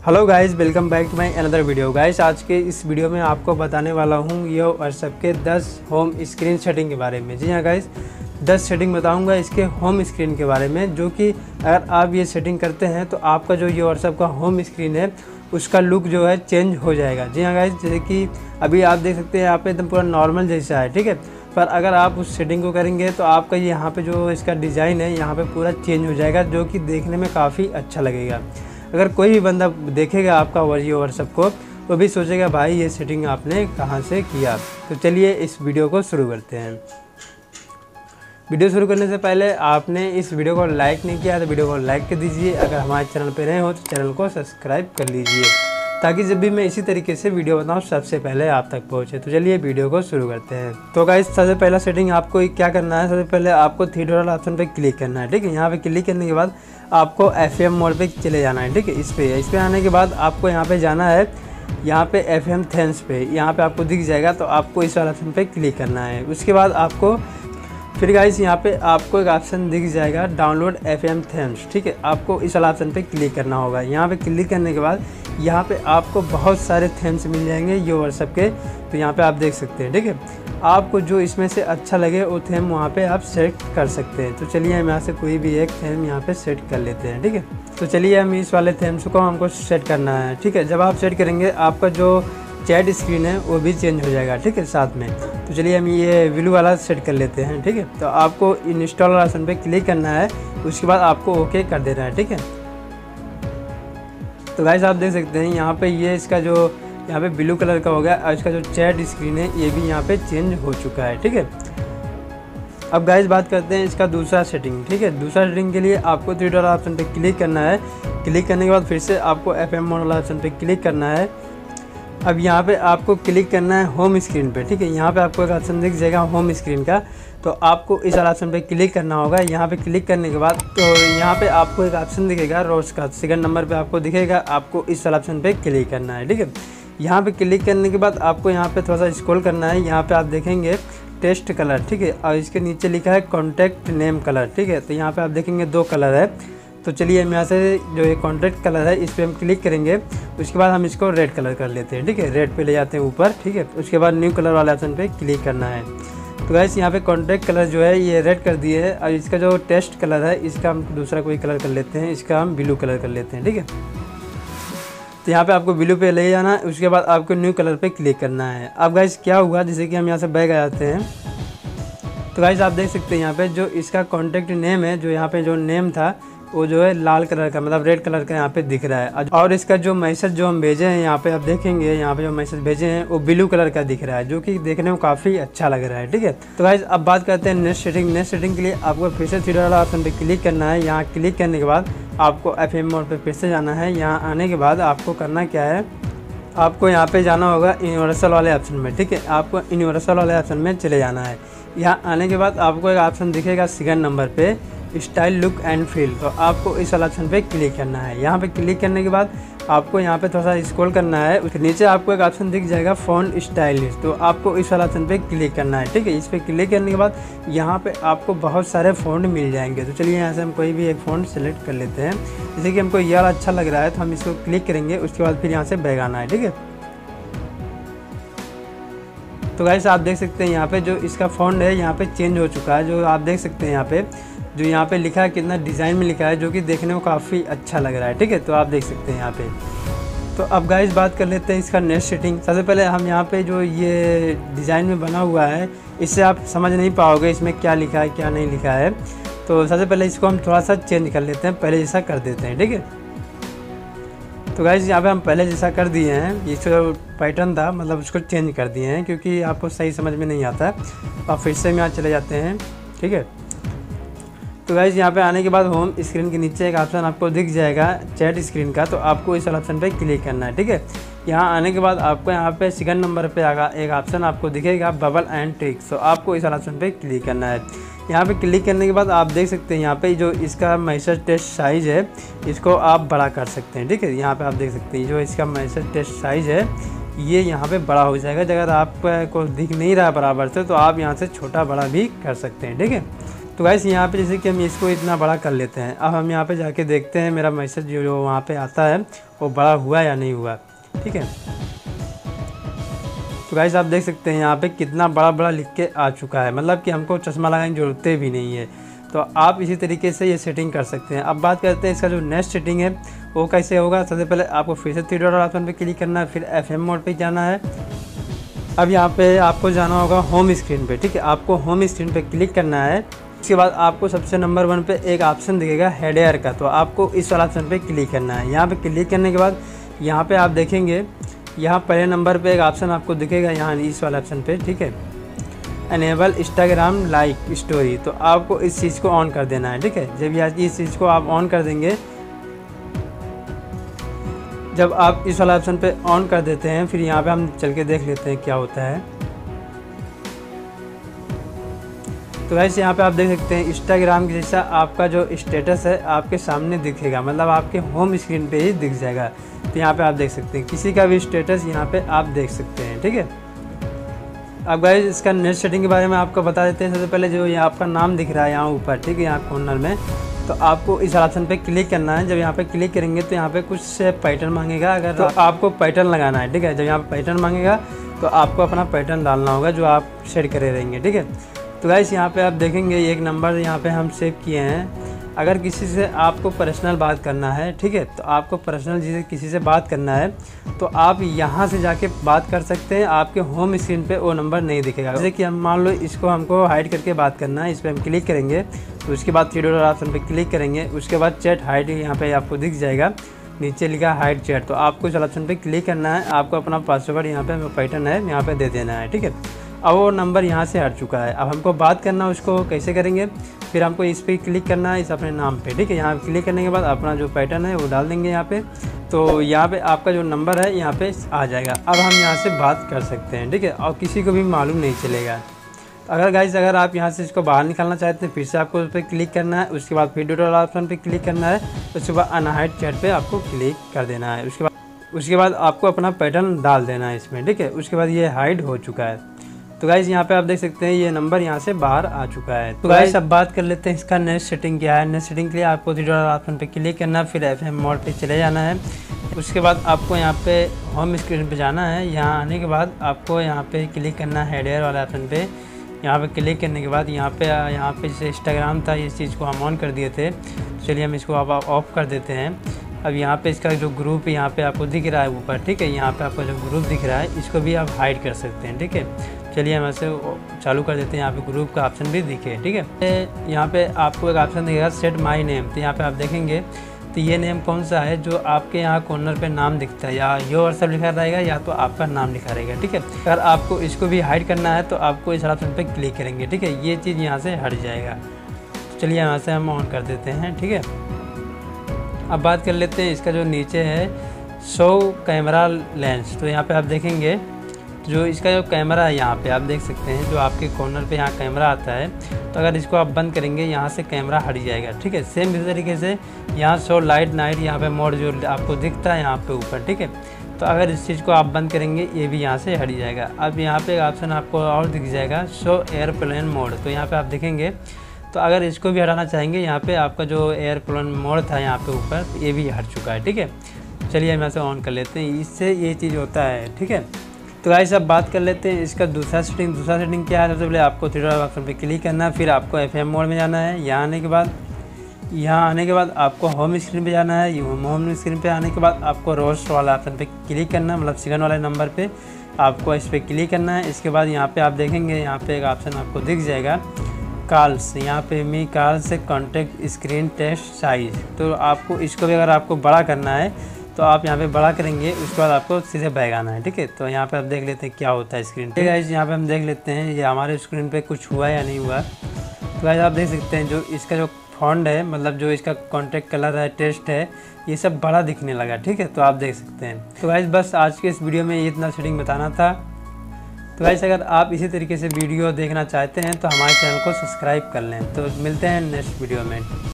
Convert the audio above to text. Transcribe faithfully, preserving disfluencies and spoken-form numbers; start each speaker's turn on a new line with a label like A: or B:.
A: Hello guys, welcome back to my another video. Guys आज के इस वीडियो में आपको बताने वाला हूँ ये व्हाट्सएप के दस होम स्क्रीन सेटिंग के बारे में। जी हाँ गाइस, दस सेटिंग बताऊँगा इसके होम स्क्रीन के बारे में, जो कि अगर आप ये सेटिंग करते हैं तो आपका जो ये व्हाट्सएप का होम स्क्रीन है उसका लुक जो है चेंज हो जाएगा। जी हाँ गाइस, जैसे कि अभी आप देख सकते हैं यहाँ पे एकदम पूरा नॉर्मल जैसा है, ठीक है। पर अगर आप उस सेटिंग को करेंगे तो आपका ये यहाँ पे जो इसका डिज़ाइन है यहाँ पे पूरा चेंज हो जाएगा, जो कि देखने में काफ़ी अच्छा लगेगा। अगर कोई भी बंदा देखेगा आपका ये व्हाट्सएप को वो भी सोचेगा भाई ये सेटिंग आपने कहाँ से किया। तो चलिए इस वीडियो को शुरू करते हैं। वीडियो शुरू करने से पहले आपने इस वीडियो को लाइक नहीं किया तो वीडियो को लाइक कर दीजिए। अगर हमारे चैनल पर नए हो तो चैनल को सब्सक्राइब कर लीजिए, ताकि जब भी मैं इसी तरीके से वीडियो बताऊँ सबसे पहले आप तक पहुँचे। तो चलिए वीडियो को शुरू करते हैं। तो गाइस सबसे पहला सेटिंग आपको क्या करना है, सबसे पहले आपको थ्री डॉट ऑप्शन पे क्लिक करना है, ठीक है। यहाँ पे क्लिक करने के बाद आपको एफ एम मोड पे चले जाना है, ठीक है। इस पे इस पे आने के बाद आपको यहाँ पे जाना है, यहाँ पे एफ एम थेम्स पे, यहाँ पे आपको दिख जाएगा तो आपको इस वाले ऑप्शन पे क्लिक करना है। उसके बाद आपको फिर गाइस यहाँ पे आपको एक ऑप्शन दिख जाएगा डाउनलोड एफ एम थेम्स, ठीक है। आपको इस वाला ऑप्शन पे क्लिक करना होगा। यहाँ पे क्लिक करने के बाद यहाँ पे आपको बहुत सारे थेम्स मिल जाएंगे ये व्हाट्सएप के, तो यहाँ पे आप देख सकते हैं, ठीक है। आपको जो इसमें से अच्छा लगे वो थेम वहाँ पे आप सेट कर सकते हैं। तो चलिए हम यहाँ से कोई भी एक थेम यहाँ पे सेट कर लेते हैं, ठीक है। तो चलिए हम इस वाले थेम्स को हमको सेट करना है, ठीक है। जब आप सेट करेंगे आपका जो चैट स्क्रीन है वो भी चेंज हो जाएगा, ठीक है, साथ में। तो चलिए हम ये ब्लू वाला सेट कर लेते हैं, ठीक है। तो आपको इंस्टॉल ऑप्शन पे क्लिक करना है, उसके बाद आपको ओके कर देना है, ठीक है। तो गाइस आप देख सकते हैं यहाँ पे ये इसका जो यहाँ पे ब्लू कलर का हो गया और इसका जो चैट स्क्रीन है ये भी यहाँ पे चेंज हो चुका है, ठीक है। अब गाइस बात करते हैं इसका दूसरा सेटिंग, ठीक है। दूसरा सेटिंग के लिए आपको थ्री डॉट ऑप्शन पे क्लिक करना है। क्लिक करने के बाद फिर से आपको एफ एम मोड वाला ऑप्शन पे क्लिक करना है। अब यहाँ पे आपको क्लिक करना है होम स्क्रीन पे, ठीक है। यहाँ पे आपको एक ऑप्शन दिख जाएगा होम स्क्रीन का, तो आपको इस ऑप्शन पे क्लिक करना होगा। यहाँ पे क्लिक करने के बाद तो यहाँ पे आपको एक ऑप्शन दिखेगा रोज का, सेकंड नंबर पे आपको दिखेगा, आपको इस ऑप्शन पे क्लिक करना है, ठीक है। यहाँ पे क्लिक करने के बाद आपको यहाँ पे थोड़ा सा स्क्रॉल करना है। यहाँ पे आप देखेंगे टेस्ट कलर, ठीक है, और इसके नीचे लिखा है कॉन्टैक्ट नेम कलर, ठीक है। तो यहाँ पे आप देखेंगे दो कलर है। तो चलिए हम यहाँ से जो ये कॉन्ट्रैक्ट कलर है इस पर हम क्लिक करेंगे। उसके बाद हम इसको रेड कलर कर लेते हैं, ठीक है। रेड पे ले जाते हैं ऊपर, ठीक है। उसके बाद न्यू कलर वाले ऑप्शन पे क्लिक करना है। तो गाइस यहाँ पे कॉन्ट्रैक्ट कलर जो है ये रेड कर दिए है, और इसका जो टेस्ट कलर है इसका हम दूसरा कोई कलर कर लेते हैं, इसका हम ब्लू कलर कर लेते हैं, ठीक है। तो यहाँ पे आपको ब्लू पे ले जाना है, उसके बाद आपको न्यू कलर पे क्लिक करना है। अब गाइस क्या हुआ, जैसे कि हम यहाँ से बैक आ जाते हैं, तो गाइस आप देख सकते हैं यहाँ पे जो इसका कॉन्टैक्ट नेम है, जो यहाँ पे जो नेम था वो जो है लाल कलर का, मतलब रेड कलर का यहाँ पे दिख रहा है। और इसका जो मैसेज जो हम भेजे हैं यहाँ पे आप देखेंगे, यहाँ पे जो मैसेज भेजे हैं वो ब्लू कलर का दिख रहा है, जो कि देखने में काफ़ी अच्छा लग रहा है, ठीक है। तो गाइस अब बात करते हैं नेक्स्ट सेटिंग। नेक्स्ट सेटिंग के लिए आपको फिर से थ्री डॉट ऑप्शन पे क्लिक करना है। यहाँ क्लिक करने के बाद आपको एफ एम मोड पे फिर से जाना है। यहाँ आने के बाद आपको करना क्या है, आपको यहाँ पे जाना होगा यूनिवर्सल वाले ऑप्शन में, ठीक है। आपको यूनिवर्सल वाले ऑप्शन में चले जाना है। यहाँ आने के बाद आपको एक ऑप्शन दिखेगा सेकंड नंबर पे स्टाइल लुक एंड फील, तो आपको इस वाला ऑप्शन पे क्लिक करना है। यहाँ पे क्लिक करने के बाद आपको यहाँ पे थोड़ा सा स्क्रॉल करना है, उसके नीचे आपको एक ऑप्शन दिख जाएगा फ़ॉन्ट स्टाइलिश, तो आपको इस वाला ऑप्शन पे क्लिक करना है, ठीक है। इस पर क्लिक करने के बाद यहाँ पे आपको बहुत सारे फ़ॉन्ट मिल जाएंगे। तो चलिए यहाँ से हम कोई भी एक फ़ॉन्ट सेलेक्ट कर लेते हैं। जैसे कि हमको ये वाला अच्छा लग रहा है तो हम इसको क्लिक करेंगे, उसके बाद फिर यहाँ से बैक आना है, ठीक है। तो गाइस आप देख सकते हैं यहाँ पे जो इसका फ़ॉन्ट है यहाँ पे चेंज हो चुका है, जो आप देख सकते हैं यहाँ पे जो यहाँ पे लिखा है कितना डिज़ाइन में लिखा है, जो कि देखने में काफ़ी अच्छा लग रहा है, ठीक है। तो आप देख सकते हैं यहाँ पे। तो अब गाइस बात कर लेते हैं इसका नेक्स्ट सेटिंग। सबसे पहले हम यहाँ पे जो ये डिज़ाइन में बना हुआ है इससे आप समझ नहीं पाओगे इसमें क्या लिखा है क्या नहीं लिखा है। तो सबसे पहले इसको हम थोड़ा सा चेंज कर लेते हैं, पहले जैसा कर देते हैं, ठीक है। तो गाइस यहाँ पे हम पहले जैसा कर दिए हैं, इसका जो पैटर्न था मतलब उसको चेंज कर दिए हैं, क्योंकि आपको सही समझ में नहीं आता। आप फिर से यहाँ चले जाते हैं, ठीक है। तो गाइस यहाँ पे आने के बाद होम स्क्रीन के नीचे एक ऑप्शन आपको दिख जाएगा चैट स्क्रीन का, तो आपको इस ऑप्शन पे क्लिक करना है, ठीक है। यहाँ आने के बाद आपको यहाँ पे सेकंड नंबर पे आगा एक ऑप्शन आपको दिखेगा बबल एंड ट्रिक्स, तो आपको इस ऑप्शन पे क्लिक करना है। यहाँ पे क्लिक करने के बाद आप देख सकते हैं यहाँ पे जो इसका मैसेज टेस्ट साइज़ है इसको आप बड़ा कर सकते हैं, ठीक है। यहाँ पे आप देख सकते हैं जो इसका मैसेज टेस्ट साइज़ है ये यहाँ पे बड़ा हो जाएगा। अगर आपको दिख नहीं रहा बराबर से तो आप यहाँ से छोटा बड़ा भी कर सकते हैं, ठीक है। तो गाइस यहाँ पे जैसे कि हम इसको इतना बड़ा कर लेते हैं। अब हम यहाँ पे जाके देखते हैं मेरा मैसेज जो जो वहाँ पे आता है वो बड़ा हुआ या नहीं हुआ, ठीक है। तो गाइस आप देख सकते हैं यहाँ पे कितना बड़ा बड़ा लिख के आ चुका है, मतलब कि हमको चश्मा लगाने की ज़रूरत भी नहीं है। तो आप इसी तरीके से ये सेटिंग कर सकते हैं। अब बात करते हैं इसका जो नेक्स्ट सेटिंग है वो कैसे होगा। सबसे पहले आपको फिर से थ्री डॉट ऑप्शन पे क्लिक करना है, फिर एफ एम मोड पे जाना है। अब यहाँ पे आपको जाना होगा होम स्क्रीन पे, ठीक है। आपको होम स्क्रीन पे क्लिक करना है। इसके बाद आपको सबसे नंबर वन पे एक ऑप्शन दिखेगा हेड एयर का, तो आपको इस वाला ऑप्शन पे क्लिक करना है। यहाँ पे क्लिक करने के बाद यहाँ पे आप देखेंगे यहाँ पहले नंबर पे एक ऑप्शन आपको दिखेगा, यहाँ इस वाला ऑप्शन पे, ठीक है, एनेबल इंस्टाग्राम लाइक स्टोरी। तो आपको इस चीज़ को ऑन कर देना है, ठीक है। जब यहाँ इस चीज़ को आप ऑन कर देंगे, जब आप इस वाला ऑप्शन पे ऑन कर देते हैं, फिर यहाँ पे हम चल के देख लेते हैं क्या होता है। तो वैसे यहाँ पे आप देख सकते हैं इंस्टाग्राम के जैसा आपका जो स्टेटस है आपके सामने दिखेगा, मतलब आपके होम स्क्रीन पे ही दिख जाएगा। तो यहाँ पे आप देख सकते हैं किसी का भी स्टेटस यहाँ पे आप देख सकते हैं, ठीक है। अब गाइस इसका नेक्स्ट सेटिंग के बारे में आपको बता देते हैं। सबसे पहले जो यहाँ आपका नाम दिख रहा है यहाँ ऊपर, ठीक है, यहाँ कॉर्नर में, तो आपको इस ऑप्शन पे क्लिक करना है। जब यहाँ पे क्लिक करेंगे तो यहाँ पे कुछ पैटर्न मांगेगा, अगर तो आपको पैटर्न लगाना है, ठीक है। जब यहाँ पे पैटर्न मांगेगा तो आपको अपना पैटर्न डालना होगा जो आप सेट करे रहेंगे, ठीक है। तो गाइस यहाँ पे आप देखेंगे एक नंबर यहाँ पे हम सेव किए हैं। अगर किसी से आपको पर्सनल बात करना है, ठीक है, तो आपको पर्सनल जिसे किसी से बात करना है तो आप यहाँ से जाके बात कर सकते हैं। आपके होम स्क्रीन पे वो नंबर नहीं दिखेगा। जैसे कि हम मान लो इसको हमको हाइड करके बात करना है, इस पर हम क्लिक करेंगे तो उसके बाद थ्री डॉट ऑप्शन पे क्लिक करेंगे, उसके बाद चैट हाइड यहाँ पे आपको दिख जाएगा, नीचे लिखा हाइड चैट। तो आपको इस ऑप्शन पे क्लिक करना है, आपको अपना पासवर्ड यहाँ पे पैटर्न है यहाँ पे दे देना है, ठीक है। अब वो नंबर यहाँ से हट चुका है। अब हमको बात करना उसको कैसे करेंगे, फिर हमको इस पर क्लिक करना है, इस अपने नाम पे, ठीक है। यहाँ क्लिक करने के बाद अपना जो पैटर्न है वो डाल देंगे यहाँ पे, तो यहाँ पे आपका जो नंबर है यहाँ पे आ जाएगा। अब हम यहाँ से बात कर सकते हैं, ठीक है, और किसी को भी मालूम नहीं चलेगा। अगर गाइस अगर आप यहाँ से इसको बाहर निकालना चाहते हैं, फिर से आपको उस पर क्लिक करना है, उसके बाद फिर डॉट ऑप्शन पे क्लिक करना है, उसके बाद अनहाइड चैट पे आपको क्लिक कर देना है। उसके बाद उसके बाद आपको अपना पैटर्न डाल देना है इसमें, ठीक है। उसके बाद ये हाइड हो चुका है। तो गाइस यहाँ पे आप देख सकते हैं ये नंबर यहाँ से बाहर आ चुका है। तो गाइस अब बात कर लेते हैं इसका नेक्स्ट सेटिंग क्या है। नेक्स्ट सेटिंग के लिए आपको थ्री डॉट ऑप्शन पे क्लिक करना है, फिर एफ एम मोड पे चले जाना है। उसके बाद आपको यहाँ पे होम स्क्रीन पे जाना है। यहाँ आने के बाद आपको यहाँ पे क्लिक करना है हेड एयर वाला ऑप्शन पे। यहाँ पे क्लिक करने के बाद यहाँ पे यहाँ पे जैसे इंस्टाग्राम था, इस चीज़ को हम ऑन कर दिए थे, चलिए हम इसको अब ऑफ कर देते हैं। अब यहाँ पे इसका जो ग्रुप यहाँ पे आपको दिख रहा है ऊपर, ठीक है, यहाँ पे आपको जो ग्रुप दिख रहा है इसको भी आप हाइड कर सकते हैं, ठीक है। चलिए हम ऐसे चालू कर देते हैं। यहाँ पे ग्रुप का ऑप्शन भी दिखे, ठीक है। यहाँ पे आपको एक ऑप्शन दिखेगा सेट माय नेम। तो यहाँ पे आप देखेंगे तो ये नेम कौन सा है जो आपके यहाँ कॉर्नर पे नाम दिखता है, या योर सब लिखा रहेगा या तो आपका नाम लिखा रहेगा, ठीक है। अगर आपको इसको भी हाइड करना है तो आपको इस ऑप्शन पे क्लिक करेंगे, ठीक है, ये चीज़ यहाँ से हट जाएगा। तो चलिए यहाँ से हम ऑन कर देते हैं, ठीक है। अब बात कर लेते हैं इसका जो नीचे है शो कैमरा लेंस। तो यहाँ पे आप देखेंगे जो इसका जो कैमरा है यहाँ पे आप देख सकते हैं, जो आपके कॉर्नर पे यहाँ कैमरा आता है, तो अगर इसको आप बंद करेंगे यहाँ से कैमरा हट जाएगा, ठीक है। सेम इसी तरीके से यहाँ शो लाइट नाइट यहाँ पे मोड जो आपको दिखता है यहाँ पे ऊपर, ठीक है, तो अगर इस चीज़ को आप बंद करेंगे ये भी यहाँ से हट जाएगा। अब यहाँ पे एक ऑप्शन आपको और दिख जाएगा शो एयरप्लेन मोड। तो यहाँ पे आप देखेंगे तो अगर इसको भी हटाना चाहेंगे यहाँ पे आपका जो एयरप्लेन मोड था यहाँ पे ऊपर, ये भी हट चुका है, ठीक है। चलिए हम ऐसे ऑन कर लेते हैं, इससे ये चीज़ होता है, ठीक है। तो गाइस अब बात कर लेते हैं इसका दूसरा सेटिंग। दूसरा सेटिंग क्या है, सबसे पहले आपको थ्री डॉट ऑप्शन पे क्लिक करना है, फिर आपको एफ एम मोड में जाना है। यहाँ आने के बाद यहाँ आने के बाद आपको होम स्क्रीन पे जाना है। होम स्क्रीन पे आने के बाद आपको रोस्ट वाला ऑप्शन पे क्लिक करना है, मतलब सेकंड वाले नंबर पे आपको इस पर क्लिक करना है। इसके बाद यहाँ पे आप देखेंगे यहाँ पे एक ऑप्शन आपको दिख जाएगा कॉल्स, यहाँ पे मी कॉल से कॉन्टेक्ट स्क्रीन टेस्ट साइज। तो आपको इसको भी अगर आपको बड़ा करना है तो आप यहाँ पे बड़ा करेंगे, उसके बाद आपको सीधे बैक आना है, ठीक है। तो यहाँ पे आप देख लेते हैं क्या होता है स्क्रीन पे। गाइस यहाँ पे हम देख लेते हैं ये हमारे स्क्रीन पे कुछ हुआ या नहीं हुआ। तो गाइस आप देख सकते हैं जो इसका जो फॉन्ट है, मतलब जो इसका कॉन्टेक्ट कलर है, टेस्ट है, ये सब बड़ा दिखने लगा, ठीक है। तो आप देख सकते हैं। तो गाइस बस आज के इस वीडियो में इतना सेटिंग बताना था। तो गाइस अगर आप इसी तरीके से वीडियो देखना चाहते हैं तो हमारे चैनल को सब्सक्राइब कर लें। तो मिलते हैं नेक्स्ट वीडियो में।